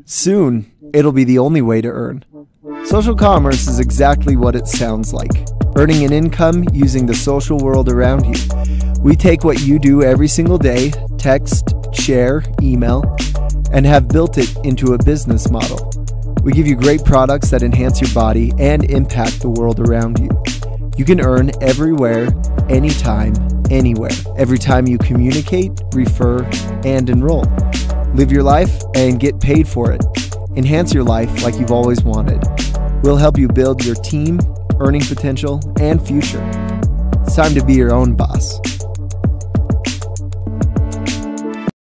Soon, it'll be the only way to earn. Social commerce is exactly what it sounds like, earning an income using the social world around you. We take what you do every single day, text, share, email, and have built it into a business model. We give you great products that enhance your body and impact the world around you. You can earn everywhere, anytime, anywhere, every time you communicate, refer, and enroll. Live your life and get paid for it. Enhance your life like you've always wanted. We'll help you build your team, earning potential, and future. It's time to be your own boss.